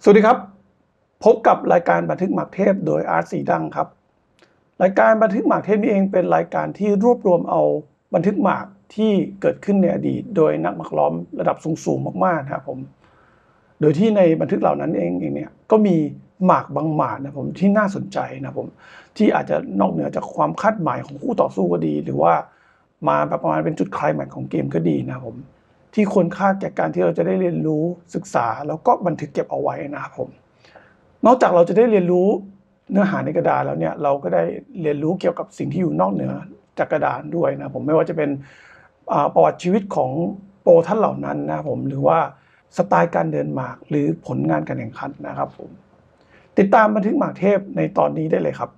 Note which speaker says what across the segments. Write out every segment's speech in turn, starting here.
Speaker 1: สวัสดีครับพบกับรายการบันทึกหมากเทพโดยอาร์ตสีดังครับรายการบันทึกหมากเทพนี้เองเป็นรายการที่รวบรวมเอาบันทึกหมากที่เกิดขึ้นในอดีตโดยนักหมากล้อมระดับสูงๆมากๆนะครับผมโดยที่ในบันทึกเหล่านั้นเองเนี่ยก็มีหมากบางหมากนะผมที่น่าสนใจนะผมที่อาจจะนอกเหนือจากความคาดหมายของคู่ต่อสู้ก็ดีหรือว่ามาแบบประมาณเป็นจุดไคลแม็กซ์ของเกมก็ดีนะผมที่ควรค่าแก่การที่เราจะได้เรียนรู้ศึกษาแล้วก็บันทึกเก็บเอาไว้นะครับผมนอกจากเราจะได้เรียนรู้เนื้อหาในกระดานแล้วเนี่ยเราก็ได้เรียนรู้เกี่ยวกับสิ่งที่อยู่นอกเหนือจากกระดานด้วยนะผมไม่ว่าจะเป็นประวัติชีวิตของโปรท่านเหล่านั้นนะผมหรือว่าสไตล์การเดินหมากหรือผลงานการแข่งขันนะครับผมติดตามบันทึกหมากเทพในตอนนี้ได้เลยครับ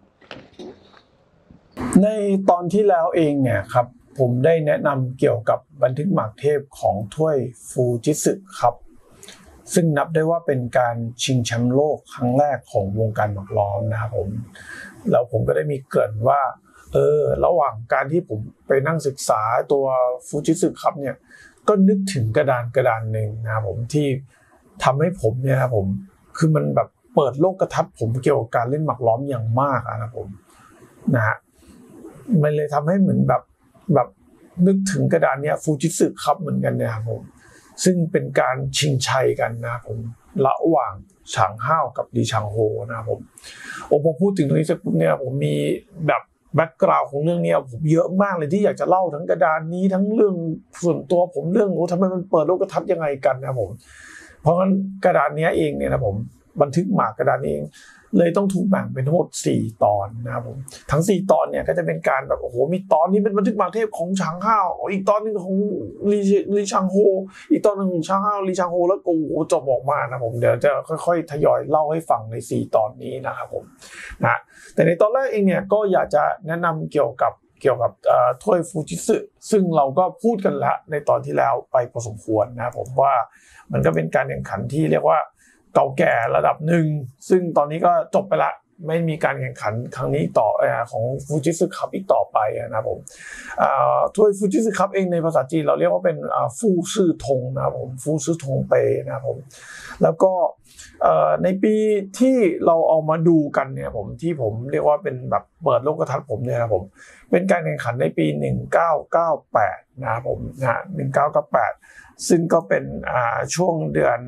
Speaker 1: ในตอนที่แล้วเองเนี่ยครับผมได้แนะนำเกี่ยวกับบันทึกหมากเทพของถ้วยฟูจิสึครับซึ่งนับได้ว่าเป็นการชิงแชมป์โลกครั้งแรกของวงการหมากล้อมนะครับผมแล้วผมก็ได้มีเกริ่นว่าระหว่างการที่ผมไปนั่งศึกษาตัวฟูจิสึครับเนี่ยก็นึกถึงกระดานหนึ่งนะครับผมที่ทำให้ผมเนี่ยครับผมคือมันแบบเปิดโลกทัศน์ผมเกี่ยวกับการเล่นหมากล้อมอย่างมากนะครับผมนะฮะมันเลยทำให้เหมือนแบบนึกถึงกระดานเนี้ยฟูจิสึครับเหมือนกันเนี่ยครับผมซึ่งเป็นการชิงชัยกันนะครับผมระหว่างฉางห้าวกับลีชางโฮนะครับผมพอพูดถึงตรงนี้เสร็จปุ๊บเนี่ยผมมีแบบแบ็กกราวด์ของเรื่องนี้ผมเยอะมากเลยที่อยากจะเล่าทั้งกระดานนี้ทั้งเรื่องส่วนตัวผมเรื่องทำไมมันเปิดโลกทัศน์ยังไงกันนะครับผมเพราะงั้นกระดานนี้เองเนี่ยนะผมบันทึกหมากกระดานเองเลยต้องถูกแบ่งเป็นทั้งหมด4ตอนนะครับผมทั้ง4ตอนเนี่ยก็จะเป็นการแบบโอ้โหมีตอนนี้เป็นบันทึกหมากเทพของฉางห้าวอีกตอนนึงของลีชางโฮอีกตอนนึงของฉางห้าวลีชางโฮแล้วโอ้โหจบออกมานะผมเดี๋ยวจะค่อยๆทยอยเล่าให้ฟังใน4ตอนนี้นะครับผมนะแต่ในตอนแรกเองเนี่ยก็อยากจะแนะนำเกี่ยวกับถ้วยฟูจิสึซึ่งเราก็พูดกันแล้วในตอนที่แล้วไปพอสมควรนะครับผมว่ามันก็เป็นการแข่งขันที่เรียกว่าเก่าแก่ระดับหนึ่งซึ่งตอนนี้ก็จบไปละไม่มีการแข่งขันครั้งนี้ต่อของฟูจิสึคัพอีกต่อไปนะครับผมถ้วยฟูจิสึคัพเองในภาษาจีนเราเรียกว่าเป็นฟูซื่อทงนะครับผมฟูซื่อทงเปนะครับผมแล้วก็ในปีที่เราเอามาดูกันเนี่ยผมที่ผมเรียกว่าเป็นแบบเปิดโลกทัศน์ผมเนี่ยนะผมเป็นการแข่งขันในปี1998นะครับผมนะ1998ซึ่งก็เป็นช่วงเดือน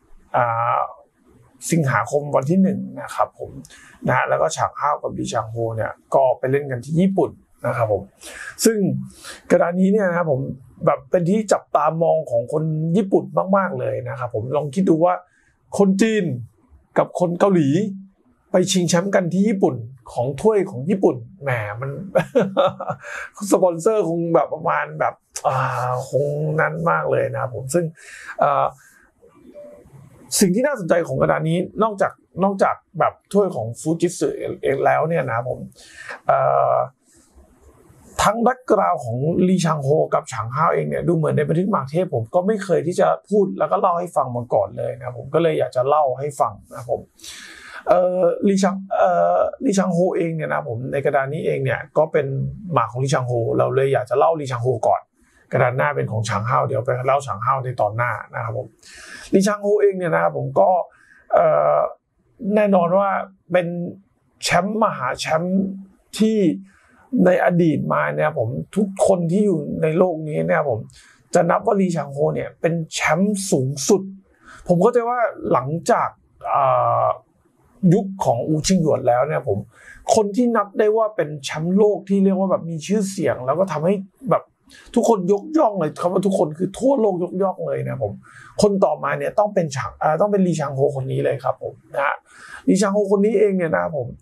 Speaker 1: สิงหาคมวันที่1นะครับผมนะแล้วก็ฉางห้าวกับลีชางโฮเนี่ยก็ไปเล่นกันที่ญี่ปุ่นนะครับผมซึ่งกระดานนี้เนี่ยนะครับผมแบบเป็นที่จับตามองของคนญี่ปุ่นมากๆเลยนะครับผมลองคิดดูว่าคนจีนกับคนเกาหลีไปชิงแชมป์กันที่ญี่ปุ่นของถ้วยของญี่ปุ่นแหมมัน สปอนเซอร์คงแบบประมาณแบบคงนั้นมากเลยนะครับผมซึ่งสิ่งที่น่าสนใจของกระดานนี้นอกจากแบบถ้วยของฟูจิสึเองแล้วเนี่ยนะผมทั้งแบ็คกราวด์ของลีชางโฮกับฉางห้าวเองเนี่ยดูเหมือนในบันทึกหมากเทพผมก็ไม่เคยที่จะพูดแล้วก็เล่าให้ฟังมาก่อนเลยนะผมก็เลยอยากจะเล่าให้ฟังนะผมลีชางโฮเองเนี่ยนะผมในกระดานนี้เองเนี่ยก็เป็นหมากของลีชางโฮเราเลยอยากจะเล่าลีชางโฮก่อนกระดานหน้าเป็นของฉางห้าวเดี๋ยวไปเล่าฉางห้าวในตอนหน้านะครับผมลีชางโฮเองเนี่ยนะครับผมก็แน่นอนว่าเป็นแชมป์มหาแชมป์ที่ในอดีตมาเนี่ยผมทุกคนที่อยู่ในโลกนี้เนี่ยผมจะนับว่าลีชางโฮเนี่ยเป็นแชมป์สูงสุดผมเข้าใจว่าหลังจากยุคของอูชิงหยวนแล้วเนี่ยผมคนที่นับได้ว่าเป็นแชมป์โลกที่เรียกว่าแบบมีชื่อเสียงแล้วก็ทำให้แบบทุกคนยกย่องเลยคำว่าทุกคนคือทั่วโลกยกย่องเลยนะผมคนต่อมาเนี่ยต้องเป็นลีชางโฮคนนี้เลยครับผมนะลีชางโฮคนนี้เองเนี่ยนะผม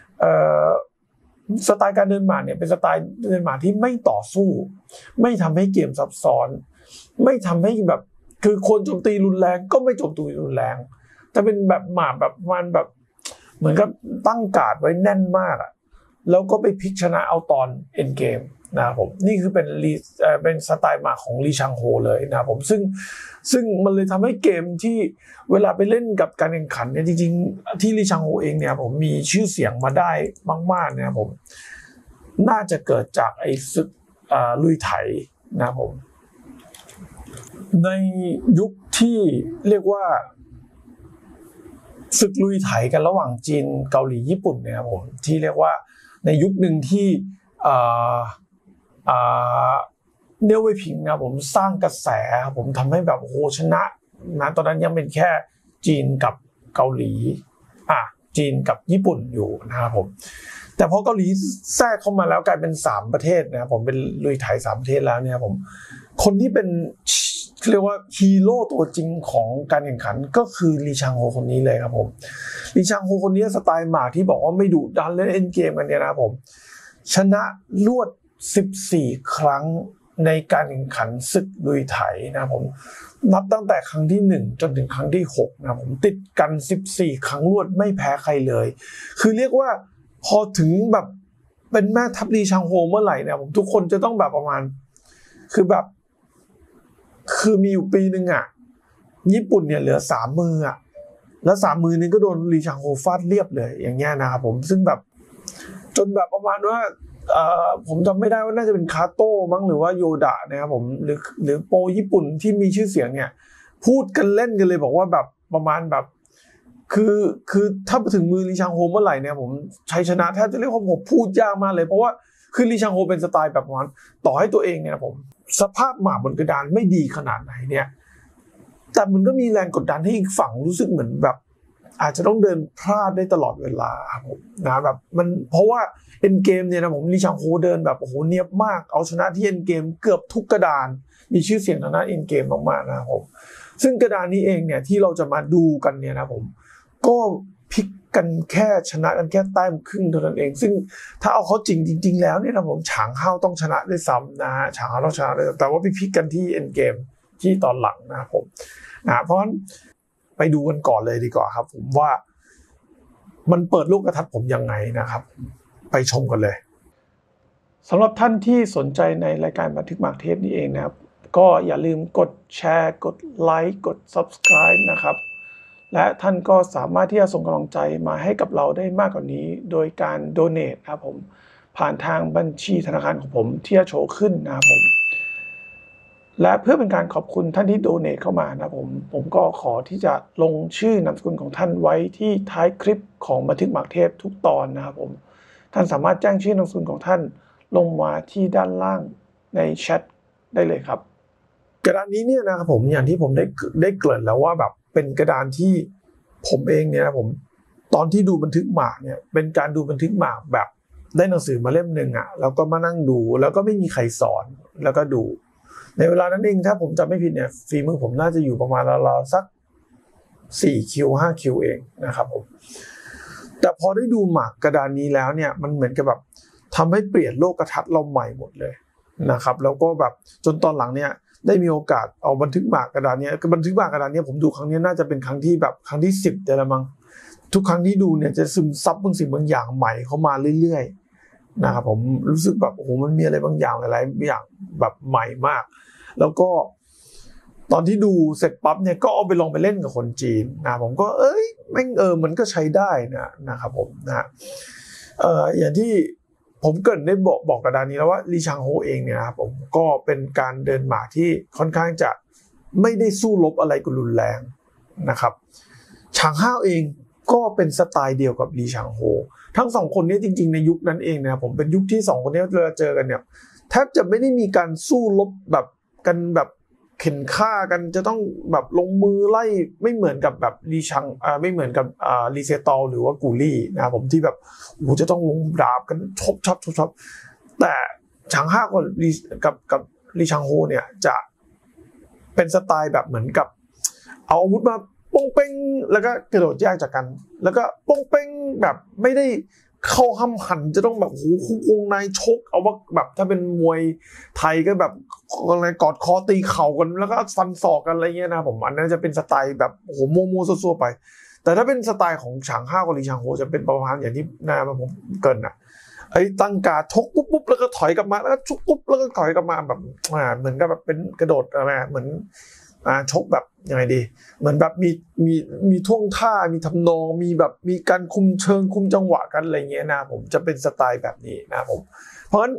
Speaker 1: สไตล์การเดินหมากเนี่ยเป็นสไตล์เดินหมากที่ไม่ต่อสู้ไม่ทำให้เกมซับซ้อนไม่ทำให้แบบคือคนโจมตีรุนแรงก็ไม่โจมตีรุนแรงแต่เป็นแบบหมากแบบมันแบบเหมือนกับตั้งการ์ดไว้แน่นมากอ่ะแล้วก็ไปพลิกชนะเอาตอนเอ็นเกมนะครับผมนี่คือเป็นสไตล์หมากของลีชางโฮเลยนะครับผมซึ่งมันเลยทำให้เกมที่เวลาไปเล่นกับการแข่งขันเนี่ยจริงๆที่ลีชางโฮเองเนี่ยผมมีชื่อเสียงมาได้มากๆนะครับผมน่าจะเกิดจากไอ้ศึกลุยไถนะครับผมในยุคที่เรียกว่าศึกลุยไถกันระหว่างจีนเกาหลีญี่ปุ่นเนี่ยครับผมที่เรียกว่าในยุคหนึ่งที่เนียวเว่ยผิงนะผมสร้างกระแสครับผมทำให้แบบโอ้โหชนะนะตอนนั้นยังเป็นแค่จีนกับเกาหลีจีนกับญี่ปุ่นอยู่นะครับผมแต่พอเกาหลีแทรกเข้ามาแล้วกลายเป็น3ประเทศนะครับผมเป็นลุยไถ3ประเทศแล้วเนี่ยผมคนที่เป็นเรียกว่าฮีโร่ตัวจริงของการแข่งขันก็คือลีชางโฮคนนี้เลยครับผมลีชางโฮคนนี้สไตล์หมากที่บอกว่าไม่ดุดันเล่นเอ็นเกมกันเนี่ยนะครับผมชนะรวด14ครั้งในการแข่งขันศึกลุยไถนะครับผมนับตั้งแต่ครั้งที่1จนถึงครั้งที่6นะครับผมติดกัน14ครั้งรวดไม่แพ้ใครเลยคือเรียกว่าพอถึงแบบเป็นแม่ทัพลีชางโฮเมื่อไหร่เนี่ยผมทุกคนจะต้องแบบประมาณคือมีอยู่ปีนึงญี่ปุ่นเนี่ยเหลือ3มือแล้ว3มือนึงก็โดนลีชางโฮฟาดเรียบเลยอย่างเงี้ยนะครับผมซึ่งแบบจนแบบประมาณว่าผมจำไม่ได้ว่าน่าจะเป็นคาโต้มั้งหรือว่าโยดะนะครับผมหรือโปรญี่ปุ่นที่มีชื่อเสียงเนี่ยพูดกันเล่นกันเลยบอกว่าแบบประมาณแบบคือถ้าถึงมือลีชางโฮเมื่อไหร่เนี่ยผมชัยชนะแทบจะเรียกว่าผมพูดยากมากเลยเพราะว่าคือลีชางโฮเป็นสไตล์แบบนั้นต่อให้ตัวเองเนี่ยผมสภาพหมาบนกระดานไม่ดีขนาดไหนเนี่ยแต่มันก็มีแรงกดดันให้อีกฝั่งรู้สึกเหมือนแบบอาจจะต้องเดินพลาดได้ตลอดเวลาครับผมนะแบบมันเพราะว่าเอ็นเกมเนี่ยนะผมลีชางโฮเดินแบบโอ้โหเนียบมากเอาชนะที่เอ็นเกมเกือบทุกกระดานมีชื่อเสียงทางด้านเอ็นเกมมากๆนะครับผมซึ่งกระดานนี้เองเนี่ยที่เราจะมาดูกันเนี่ยนะผมก็พลิกกันแค่ชนะกันแค่แต้มครึ่งเท่านั้นเองซึ่งถ้าเอาเขาจริงแล้วเนี่ยนะผมฉางเฮาต้องชนะด้วยซ้ำนะฮะฉางเฮาต้องชนะด้วยแต่ว่าพลิกกันที่เอ็นเกมที่ตอนหลังนะครับผมเพราะฉะนั้นไปดูกันก่อนเลยดีกว่าครับผมว่ามันเปิดโลกทัศน์ผมยังไงนะครับไปชมกันเลยสำหรับท่านที่สนใจในรายการบันทึกหมากเทพนี่เองนะครับก็อย่าลืมกดแชร์กดไลค์กด Subscribe นะครับและท่านก็สามารถที่จะส่งกำลังใจมาให้กับเราได้มากกว่านี้โดยการ Donate ครับผมผ่านทางบัญชีธนาคารของผมที่จะโชว์ขึ้นนะครับผมและเพื่อเป็นการขอบคุณท่านที่โดเนทเข้ามานะผมก็ขอที่จะลงชื่อนามสกุลของท่านไว้ที่ท้ายคลิปของบันทึกหมากเทพทุกตอนนะครับผมท่านสามารถแจ้งชื่อนามสกุลของท่านลงมาที่ด้านล่างในแชทได้เลยครับกระดานนี้เนี่ยนะครับผมอย่างที่ผมได้เกริ่นแล้วว่าแบบเป็นกระดานที่ผมเองเนี่ยนะผมตอนที่ดูบันทึกหมากเนี่ยเป็นการดูบันทึกหมากแบบได้หนังสือมาเล่มนึงแล้วก็มานั่งดูแล้วก็ไม่มีใครสอนแล้วก็ดูในเวลานั้นเองถ้าผมจำไม่ผิดเนี่ยฝีมือผมน่าจะอยู่ประมาณราวๆสัก4คิว5คิวเองนะครับผมแต่พอได้ดูหมากกระดานนี้แล้วเนี่ยมันเหมือนกับแบบทำให้เปลี่ยนโลกทัศน์เราใหม่หมดเลยนะครับแล้วก็แบบจนตอนหลังเนี่ยได้มีโอกาสเอาบันทึกหมากกระดานนี้ผมดูครั้งนี้น่าจะเป็นครั้งที่แบบครั้งที่10แต่ละมั้งทุกครั้งที่ดูเนี่ยจะซึมซับบางสิ่งบางอย่างใหม่เข้ามาเรื่อยๆนะครับผมรู้สึกแบบโอ้โหมันมีอะไรบางอย่างหลายๆอย่างแบบใหม่มากแล้วก็ตอนที่ดูเสร็จปั๊บเนี่ยก็เอาไปลองไปเล่นกับคนจีนนะผมก็แม่งมันก็ใช้ได้นะครับผมนะอย่างที่ผมเกริ่นได้บอกกระดานนี้แล้วว่าลีชางโฮเองเนี่ยนะครับผมก็เป็นการเดินหมากที่ค่อนข้างจะไม่ได้สู้รบอะไรกันรุนแรงนะครับฉางฮาวเองก็เป็นสไตล์เดียวกับลีชางโฮทั้งสองคนนี้จริงๆในยุคนั้นเองนะผมเป็นยุคที่2คนนี้เราเจอกันเนี่ยแทบจะไม่ได้มีการสู้รบแบบกันแบบเข็นฆ่ากันจะต้องแบบลงมือไล่ไม่เหมือนกับแบบลีชังไม่เหมือนกับลีเซตอลหรือว่ากูลี่นะครับผมที่แบบโอ้จะต้องลงดาบกันชบแต่ฉางฮากับลีชังโฮเนี่ยจะเป็นสไตล์แบบเหมือนกับเอาอาวุธมาป้งเป้งแล้วก็กระโดดแยกจากกันแล้วก็ป้งเป้งแบบไม่ได้เข้าห้ำหันจะต้องแบบโอ้โหวงในชกเอาว่าแบบถ้าเป็นมวยไทยก็แบบอะไรกอดคอตีเข่ากันแล้วก็ฟันศอกกันอะไรเงี้ยนะผมอันนั้นจะเป็นสไตล์แบบโอ้โหโมซัวๆไปแต่ถ้าเป็นสไตล์ของฉางฮากับลีชางโฮจะเป็นประมาณอย่างที่ผมเกินตั้งการชกปุ๊บแล้วก็ถอยกลับมาแล้วก็ชกปุ๊บแล้วก็ถอยกลับมาแบบเหมือนกับแบบเป็นกระโดดอะไรเหมือนชกแบบยังไงดีเหมือนแบบมีท่วงท่ามีทำนองมีแบบมีการคุมเชิงคุมจังหวะกันอะไรเงี้ยนะผมจะเป็นสไตล์แบบนี้นะผมเพราะฉะนั้น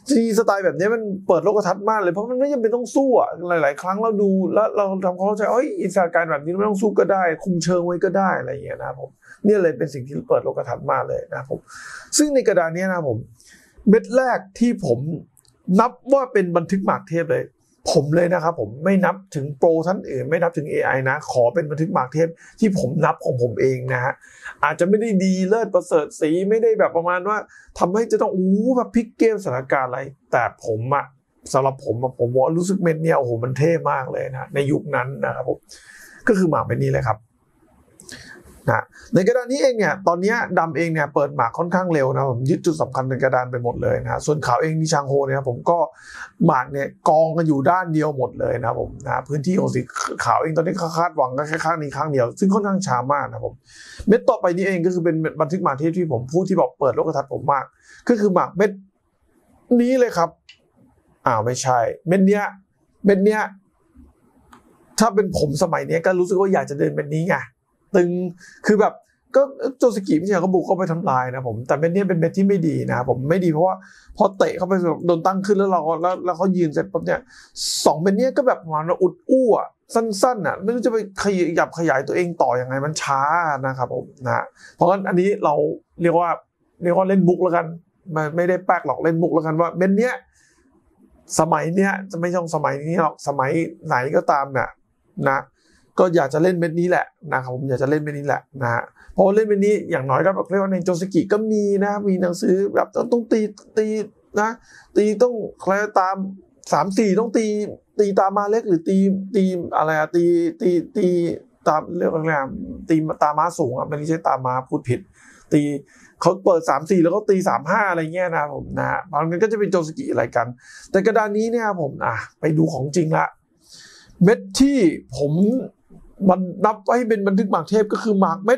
Speaker 1: จีสไตล์แบบนี้มันเปิดโลกทัศน์มากเลยเพราะมันไม่จำเป็นต้องสู้อ่ะหลายๆครั้งเราดูแล้วเราทำความเข้าใจอิสระการแบบนี้ไม่ต้องสู้ก็ได้คุมเชิงไว้ก็ได้อะไรอย่างเงี้ยนะครับผมนี่เลยเป็นสิ่งที่เปิดโลกทัศน์มากเลยนะครับผมซึ่งในกระดานนี้นะครับผมเม็ดแรกที่ผมนับว่าเป็นบันทึกหมากเทพเลยผมเลยนะครับผมไม่นับถึงโปรท่านอื่นไม่นับถึง AI นะขอเป็นบันทึกหมากเทพที่ผมนับของผมเองนะฮะอาจจะไม่ได้ดีเลิศประเสริฐสีไม่ได้แบบประมาณว่าทำให้จะต้องแบบพลิกเกมสถานการณ์อะไรแต่ผมอะสำหรับผมว่ารู้สึกเม็ดเนี่ยโอ้โหมันเท่มากเลยนะในยุคนั้นนะครับผมก็คือหมากเม็ดนี้เลยครับนะในกระดานนี้เองเนี่ยตอนนี้ดำเองเนี่ยเปิดหมากค่อนข้างเร็วนะผมยึดจุดสำคัญในกระดานไปหมดเลยนะส่วนขาวเองนิชางโฮเนี่ยผมก็หมากเนี่ยกองกันอยู่ด้านเดียวหมดเลยนะผมนะพื้นที่ของสีขาวเองตอนนี้คาดหวังก็แค่ข้างนี้ข้างเดียวซึ่งค่อนข้างช้ามากนะผมเม็ดต่อไปนี้เองก็คือเป็นบันทึกหมากที่ผมพูดที่บอกเปิดโลกทัศน์ผมมากก็คือหมากเม็ดนี้เลยครับไม่ใช่เม็ดเนี้ยถ้าเป็นผมสมัยนี้ก็รู้สึกว่าอยากจะเดินเป็นนี้ไงตึงคือแบบก็โจสกิไม่ใช่เขาบุกเข้าไปทำลายนะผมแต่เม็ดนี้เป็นเม็ดที่ไม่ดีนะผมไม่ดีเพราะว่าพอเตะเข้าไปโดนตั้งขึ้นแล้วแล้วเขายืนเสร็จปุ๊บเนี่ย2เม็ดนี้ก็แบบประมาณอุดอู้อ่ะสั้นๆอ่ะไม่รู้จะไปขยายตัวเองต่อยังไงมันช้านะครับผมนะเพราะงั้นอันนี้เราเรียกว่าเล่นมุกแล้วกันไม่ได้แป๊กหรอกเล่นมุกแล้วกันว่าเม็ดเนี้ยสมัยเนี้ยจะไม่ใช่สมัยนี้หรอกสมัยไหนก็ตามเนี่ยนะก็อยากจะเล่นเม็ดนี้แหละนะครับผมอยากจะเล่นเม็ดนี้แหละนะฮะเพราะเล่นเม็ดนี้อย่างน้อยก็เรียกว่าในโจสกิก็มีนะมีหนังสือแบบต้องตีนะตีต้องใครตาม3-4ต้องตีตามมาเล็กหรือตีอะไรอะตีตามเรียกว่าอะไรตีตามมาสูงอ่ะไม่ใช่ตามมาพูดผิดตีเขาเปิด3-4แล้วก็ตี3-5อะไรเงี้ยนะผมนะบางทีก็จะเป็นโจสกิอะไรกันแต่กระดานนี้เนี่ยผมไปดูของจริงละเม็ดที่ผมมันนับไว้เป็นบันทึกหมากเทพก็คือหมากเม็ด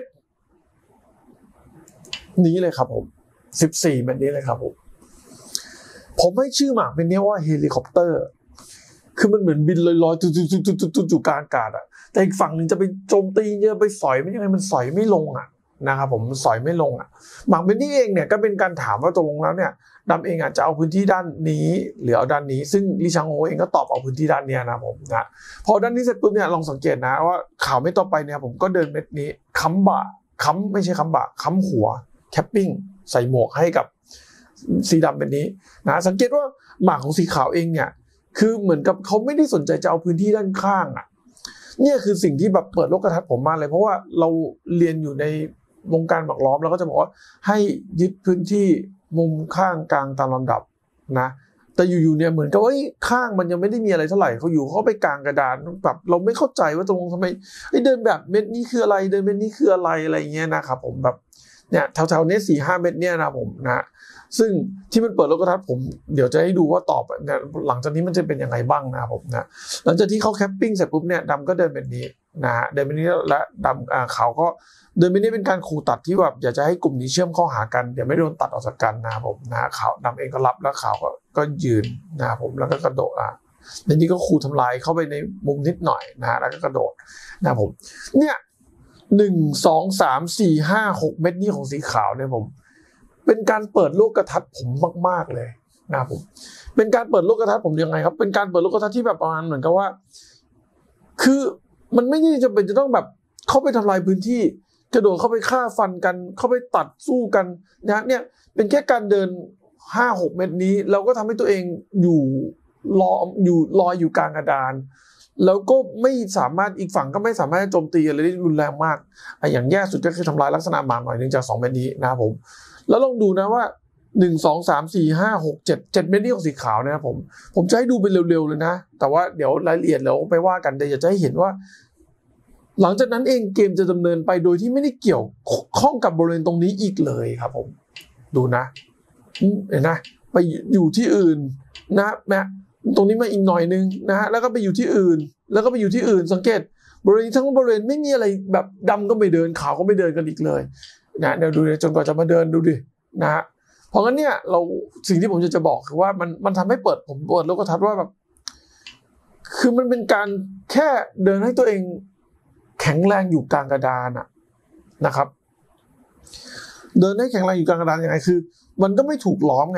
Speaker 1: นี้เลยครับผม14เม็ดนี้เลยครับผมให้ชื่อหมากเป็นนี้ว่าเฮลิคอปเตอร์คือมันเหมือนบินลอยๆอยู่กลางอากาศอะแต่อีกฝั่งหนึ่งจะไปโจมตีจะไปสอยไม่ยังไงมันสอยไม่ลงอะนะครับผมสอยไม่ลงอะหมากเป็นนี้เองเนี่ยก็เป็นการถามว่าตกลงแล้วเนี่ยดำเองอาจจะเอาพื้นที่ด้านนี้หรือเอาด้านนี้ซึ่งลิชางโฮเองก็ตอบเอาพื้นที่ด้านนี้นะผมนะพอด้านนี้เสร็จปุ๊บเนี่ยลองสังเกตนะว่าข่าวไม่ต่อไปเนี่ยผมก็เดินเม็ดนี้ไม่ใช่ค้ำหัวแคปปิ้งใส่หมวกให้กับสีดำเป็นนี้นะสังเกตว่าหมากของสีขาวเองเนี่ยคือเหมือนกับเขาไม่ได้สนใจจะเอาพื้นที่ด้านข้างเนี่ยคือสิ่งที่แบบเปิดโลกทัศน์ผมมากเลยเพราะว่าเราเรียนอยู่ในวงการหมากล้อมแล้วก็จะบอกว่าให้ยึดพื้นที่มุมข้างกลางตามลำดับนะแต่อยู่ๆเนี่ยเหมือนกับว่าข้างมันยังไม่ได้มีอะไรเท่าไหร่เขาอยู่เขาไปกลางกระดานแบบเราไม่เข้าใจว่าตรงทำไมเดินแบบเม็ดนี้คืออะไรเดินเม็ดนี้คืออะไรเงี้ยนะครับผมแบบเนี่ยแถวๆนี้4-5 เม็ดเนี่ยนะผมนะซึ่งที่มันเปิดโลกทัศน์ผมเดี๋ยวจะให้ดูว่าตอบเนี่ยหลังจากนี้มันจะเป็นยังไงบ้างนะผมนะหลังจากที่เขาแคปปิ้งเสร็จปุ๊บเนี่ยดำก็เดินแบบนี้นะเดินแบบนี้และดำเขาก็เดินแบบนี้เป็นการขู่ตัดที่แบบอยากจะให้กลุ่มนี้เชื่อมเข้าหากันเดี๋ยวไม่โดนตัดออกจากกันนะผมนะขาวดำเองก็รับแล้วขาวก็ยืนนะผมแล้วก็กระโดดในนี้ก็ขู่ทำลายเข้าไปในมุมนิดหน่อยนะแล้วก็กระโดดนะผมเนี่ย1 2 3 4 5 6เม็ดนี้ของสีขาวเนี่ยผมเป็นการเปิดโลกทัศน์ผมมากๆเลยนะผมเป็นการเปิดโลกทัศน์ผมยังไงครับเป็นการเปิดโลกทัศน์ที่แบบประมาณเหมือนกับว่าคือมันไม่ได้จำเป็นจะต้องแบบเข้าไปทำลายพื้นที่กระโดดเข้าไปฆ่าฟันกันเข้าไปตัดสู้กันนะเนี่ยเป็นแค่การเดิน 5-6 เมตรนี้เราก็ทำให้ตัวเองอยู่ลอยอยู่กลางกระดานแล้วก็ไม่สามารถอีกฝั่งก็ไม่สามารถโจมตีอะไรได้รุนแรงมากอย่างแย่สุดก็คือทำลายลักษณะหมากหน่อยนึงจาก2เมตรนี้นะครับผมแล้วลองดูนะว่า1 2 3 4 5 6 7 7เม็ดนี้ของสีขาวนะครับผมจะให้ดูเป็นเร็วๆเลยนะแต่ว่าเดี๋ยวรายละเอียดเราไปว่ากันแต่อยากจะให้เห็นว่าหลังจากนั้นเองเกมจะดำเนินไปโดยที่ไม่ได้เกี่ยวข้องกับบริเวณตรงนี้อีกเลยครับผมดูนะเห็นนะไปอยู่ที่อื่นนะตรงนี้มาอีกหน่อยนึงนะฮะแล้วก็ไปอยู่ที่อื่นแล้วก็ไปอยู่ที่อื่นสังเกตบริเวณทั้งบริเวณไม่มีอะไรแบบดำก็ไม่เดินขาวก็ไม่เดินกันอีกเลยนะเดี๋ยวดูจนกว่าจะมาเดินดูดินะฮะเพราะงั้นเนี่ยเราสิ่งที่ผมจะบอกคือว่ามันทำให้ผมเปิดโลกทัศน์ว่าแบบคือมันเป็นการแค่เดินให้ตัวเองแข็งแรงอยู่กลางกระดานนะครับเดินให้แข็งแรงอยู่กลางกระดานยังไงคือมันก็ไม่ถูกล้อมไง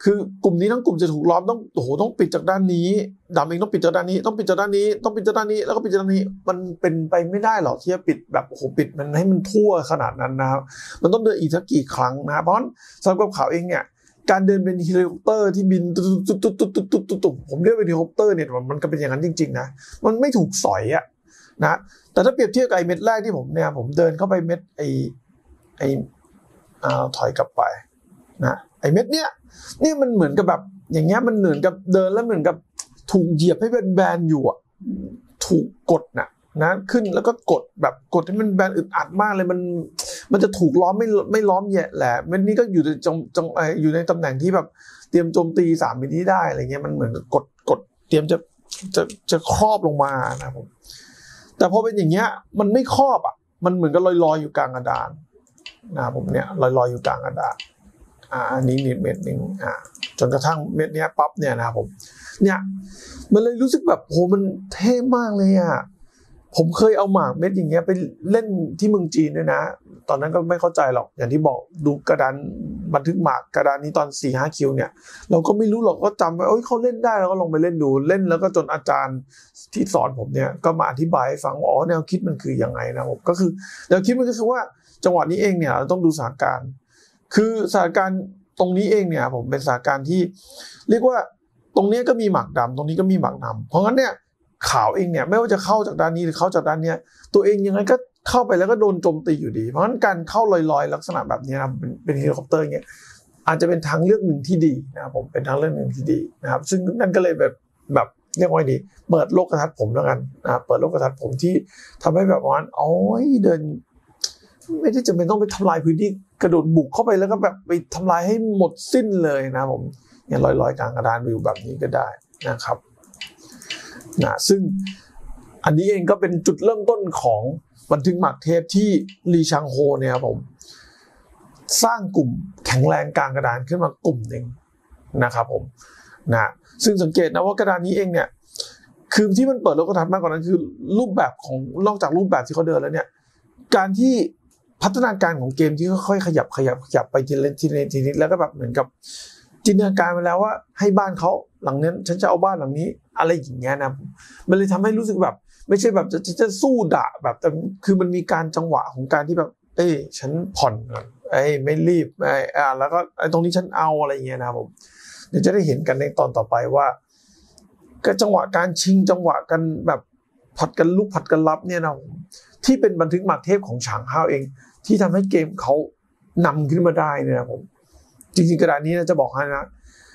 Speaker 1: คือกลุ่มนี้ทั้งกลุ่มจะถูกล้อมต้องปิดจากด้านนี้ดำเองต้องปิดจากด้านนี้ต้องปิดจากด้านนี้ต้องปิดจากด้านนี้แล้วก็ปิดจากด้านนี้มันเป็นไปไม่ได้หรอกที่จะปิดแบบปิดมันให้มันทั่วขนาดนั้นนะครับมันต้องเดินอีกสักกี่ครั้งนะเพราะสำหรับข่าวเองเนี่ยการเดินเป็นเฮลิคอปเตอร์ที่บินตุ๊บผมเรียกเป็นเฮลิคอปเตอร์เนี่ยมันก็เป็นอย่างนั้นจริงๆนะมันไม่ถูกสอยอะนะแต่ถ้าเปรียบเทียบกับไอ้เม็ดแรกที่ผมเดินเข้าไปเม็ดไอ้ถอยกลับไปนะไอ้เม็ดเนี้ยนี่มันเหมือนกับแบบอย่างเงี้ยมันเหมือนกับเดินแล้วเหมือนกับถูกเหยียบให้เป็นแบนอยู่อ่ะถูกกดนะขึ้นแล้วก็กดให้มันแบนอึดอัดมากเลยมันจะถูกล้อมไม่ล้อมแย่แหละเม็ดนี้ก็อยู่ในอยู่ในตำแหน่งที่แบบเตรียมโจมตี3เม็ดนี้ได้อะไรเงี้ยมันเหมือนกดเตรียมจะครอบลงมานะผมแต่พอเป็นอย่างเงี้ยมันไม่ครอบอ่ะมันเหมือนกับลอยอยู่กลางกระดานนะผมเนี่ยลอยอยู่กลางกระดานอันนี้เม็ดนึงจนกระทั่งเม็ดเนี้ยปั๊บเนี่ยนะครับผมเนี่ยมันเลยรู้สึกแบบโหมันเท่มากเลยอ่ะผมเคยเอาหมากเม็ดอย่างเงี้ยไปเล่นที่เมืองจีนด้วยนะตอนนั้นก็ไม่เข้าใจหรอกอย่างที่บอกดูกระดานบันทึกหมากกระดานนี้ตอน 4-5 คิวเนี่ยเราก็ไม่รู้หรอกก็จำไว้เขาเล่นได้แล้วก็ลงไปเล่นดูเล่นแล้วก็จนอาจารย์ที่สอนผมเนี่ยก็มาอธิบายให้ฟังว่าแนวคิดมันคือยังไงนะผมก็คือแนวคิดมันก็คือว่าจังหวะนี้เองเนี่ยเราต้องดูสถานการณ์คือสถานการณ์ตรงนี้เองเนี่ยผมเป็นสถานการณ์ที่เรียกว่าตรงนี้ก็มีหมากดำตรงนี้ก็มีหมากดำเพราะงั้นเนี่ยขาวเองเนี่ยไม่ว่าจะเข้าจากด้านนี้หรือเข้าจากด้านเนี้ยตัวเองยังไงก็เข้าไปแล้วก็โดนโจมตีอยู่ดีเพราะงั้นการเข้าลอยๆลักษณะแบบนี้นะเป็นเฮลิคอปเตอร์เงี้ยอาจจะเป็นทางเลือกหนึ่งที่ดีนะครับผมเป็นทางเลือกหนึ่งที่ดีนะครับซึ่งนั่นก็เลยแบบเรียกว่าดีเปิดโลกทัศน์ผมแล้วกันเปิดโลกทัศน์ผมที่ทำให้แบบว่าเดินไม่ได้จำเป็นต้องไปทำลายพื้นที่กระโดดบุกเข้าไปแล้วก็แบบไปทำลายให้หมดสิ้นเลยนะผมเนี่ยลอยๆกลางกระดานวิวแบบนี้ก็ได้นะครับซึ่งอันนี้เองก็เป็นจุดเริ่มต้นของบันทึกหมากเทพที่ลีชางโฮเนี่ยครับผมสร้างกลุ่มแข็งแรงกลางกระดานขึ้นมากลุ่มหนึ่งนะครับผมซึ่งสังเกตนะว่ากระดานนี้เองเนี่ยคือที่มันเปิดโลกทัศน์มากกว่านั้นคือรูปแบบของนอกจากรูปแบบที่เขาเดินแล้วเนี่ยการที่พัฒนาการของเกมที่ค่อยๆขยับไปทีนิดแล้วก็แบบเหมือนกับจินตนาการมาแล้วว่าให้บ้านเขาหลังนี้ฉันจะเอาบ้านหลังนี้อะไรอย่างเงี้ยนะมันเลยทำให้รู้สึกแบบไม่ใช่แบบจะสู้ด่าแบบแต่คือมันมีการจังหวะของการที่แบบฉันผ่อนก่อนไม่รีบแล้วก็ตรงนี้ฉันเอาอะไรอย่างเงี้ยนะผมเดี๋ยวจะได้เห็นกันในตอนต่อไปว่าก็จังหวะการชิงจังหวะกันแบบผัดกันลุกผัดกันรับเนี่ยนะที่เป็นบันทึกหมากเทพของฉางฮาวเองที่ทำให้เกมเขานำขึ้นมาได้เนี่ยนะผมจริงๆกระดานนี้นะจะบอกให้นะ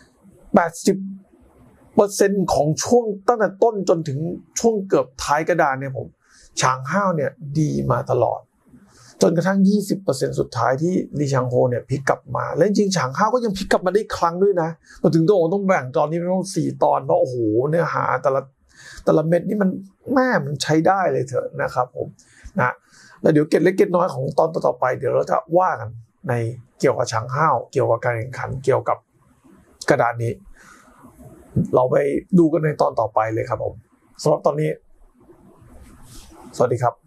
Speaker 1: 80%ของช่วงตั้งแต่ต้นจนถึงช่วงเกือบท้ายกระดานเนี่ยผมฉางฮาวเนี่ยดีมาตลอดจนกระทั่ง 20% สุดท้ายที่ลีชางโฮเนี่ยพลิกกลับมาและจริงๆฉางฮาวก็ยังพลิกกลับมาได้ครั้งด้วยนะมาถึงต้องแบ่งตอนนี้เป็นต้อง4 ตอนเพราะโอ้โหเนื้อหาแต่ละเม็ดนี่มันใช้ได้เลยเถอะนะครับผมแล้วเดี๋ยวเกร็ดเล็กเกร็ดน้อยของตอนต่อไปเดี๋ยวเราจะว่ากันในเกี่ยวกับฉางฮาวเกี่ยวกับการแข่งขันเกี่ยวกับกระดานนี้เราไปดูกันในตอนต่อไปเลยครับผมสำหรับตอนนี้สวัสดีครับ